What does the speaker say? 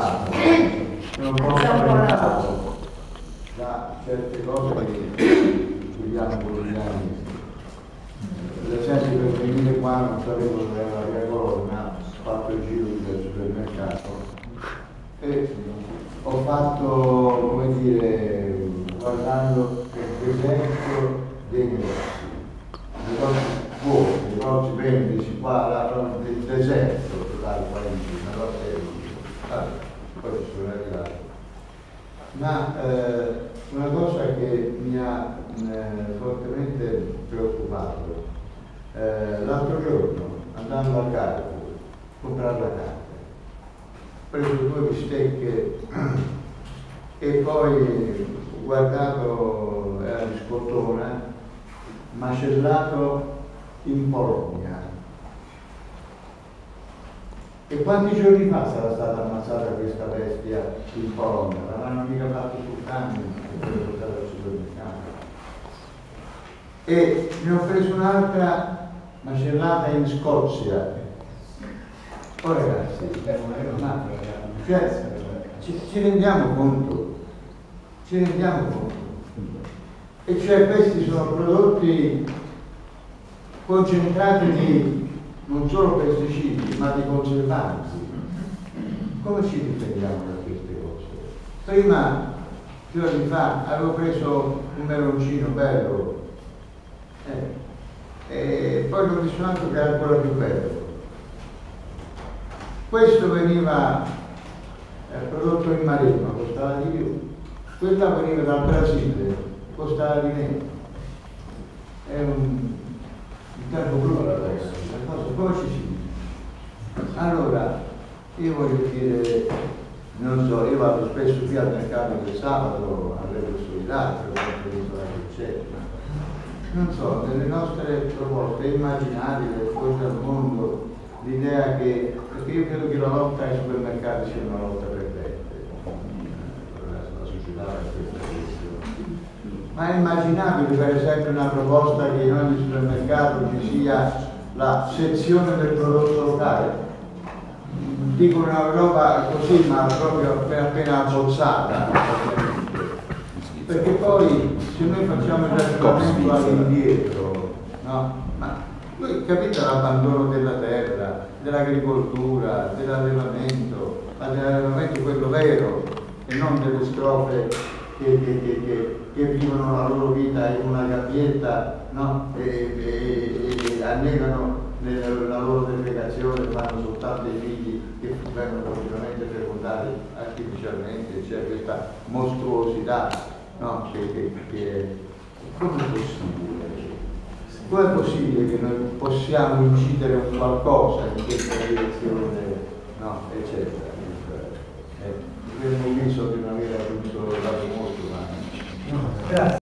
scontato, sono un po' spaventato da certe cose che viviamo quotidianamente. Per esempio, per venire qua non sapevo dove era la via Colonna, ho fatto il giro del supermercato e ho fatto, come dire, guardando per esempio dei negozi vuoti, negozi vendici qua, là, del deserto totale Parigi, una cosa terribile. Poi ci sono arrivato. Ma una cosa che mi ha fortemente preoccupato, l'altro giorno andando al Carrefour a comprare la carne, ho preso 2 bistecche e poi ho guardato, era di Scottona, macellato in Polonia. E quanti giorni fa sarà stata ammazzata questa bestia in Polonia? L'avranno mica fatto sul camion e poi portata al supermercato. E ne ho preso un'altra macellata in Scozia. Oh ragazzi, cioè, ci rendiamo conto? Ci rendiamo conto? E cioè questi sono prodotti concentrati di non solo pesticidi, ma di conservanti. Come ci difendiamo da queste cose? Prima, giorni fa, avevo preso un meloncino bello e poi l'ho visto un altro che era ancora più bello. Questo veniva prodotto in Maremma, costava di più. Quella veniva dal Brasile, costava di meno. È un tempo brutto adesso. Come ci si dice? Allora, io voglio dire, non so, io vado spesso qui al mercato del sabato a Reggio Solidario, eccetera. Non so, nelle nostre proposte immaginabili fuori dal mondo l'idea che, perché io credo che la lotta ai supermercati sia una lotta perdente, la società è questa direzione. Ma è immaginabile per esempio una proposta che in ogni supermercato ci sia la sezione del prodotto locale? Dico una roba così, ma proprio appena abbozzata, perché poi se noi facciamo il ragionamento all'indietro, no? Ma voi capite l'abbandono della terra, dell'agricoltura, dell'allevamento, ma dell'allevamento quello vero e non delle strofe che vivono la loro vita in una gabbietta, no? E annegano la loro defecazione, fanno soltanto i figli che vengono continuamente fecondati artificialmente, c'è questa mostruosità, no? Come è possibile? Com'è possibile che noi possiamo incidere un qualcosa in questa direzione, no? Eccetera.